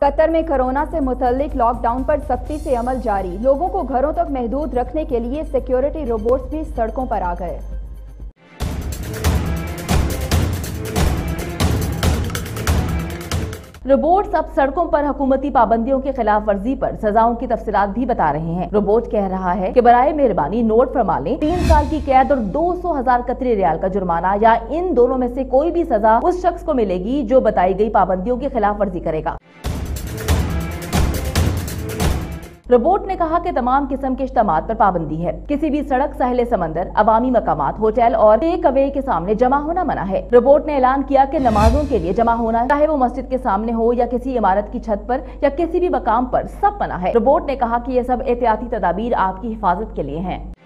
Qatar में corona से मुतल्लिक lockdown पर सख्ती से अमल जारी। लोगों को घरों तक महदूद रखने के लिए सिक्योरिटी रोबोट्स भी सड़कों पर आ गए। रोबोट्स अब सड़कों पर हुकूमती पाबंदियों की खिलाफ वर्जी पर सजाओं की तफसीलात भी बता रहे हैं। रोबोट कह रहा है कि बराए मेहरबानी नोट फरमा लें, 3 साल की कैद और 200,000 कतरी रियाल का जुर्माना या इन दोनों में से कोई भी सजा उस शख्स को मिलेगी जो बताई गई पाबंदियों की खिलाफ वर्जी करेगा। रोबोट ने कहा कि तमाम किस्म के इज्तिमात पर पाबंदी है। किसी भी सड़क, साहिल समंदर, अवामी मकामात, होटल और टेक अवे के सामने जमा होना मना है। रोबोट ने ऐलान किया कि नमाजों के लिए जमा होना, चाहे वो मस्जिद के सामने हो या किसी इमारत की छत पर या किसी भी मकाम पर, सब मना है। रोबोट ने कहा कि ये सब एहतियाती तदाबीर आपकी हिफाजत के लिए हैं।